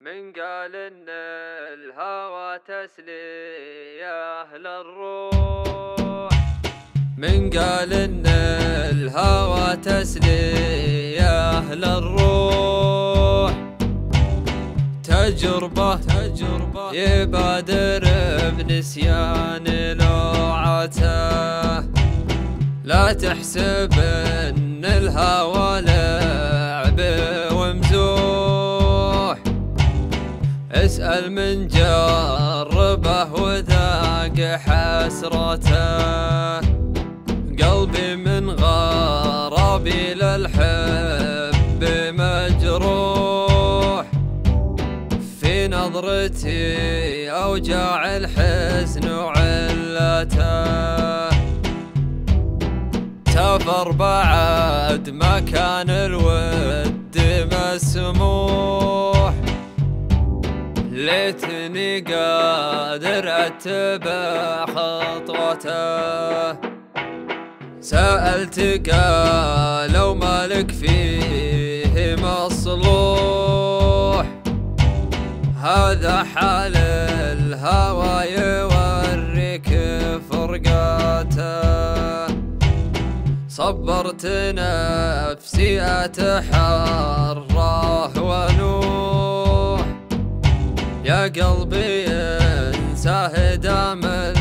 من قال إن الهوى تسلية للروح، من قال إن الهوى تسلية للروح. تجربة يبادر بنسيان لوعته، لا تحسب إن الهوى لعب ومزوح. اسأل من جربه وذاق حسرته، قلبي من غرابي للحب مجروح. في نظرتي أوجاع الحزن وعلته، تفر بعد ما كان الود مسموح. ليتني قادر أتبع خطوته، سألت قالوا مالك فيه مصلوح. هذا حال الهوى يوريك فرقاته، صبرت نفسي أتحراه ونوح. يا قلبي انساه دام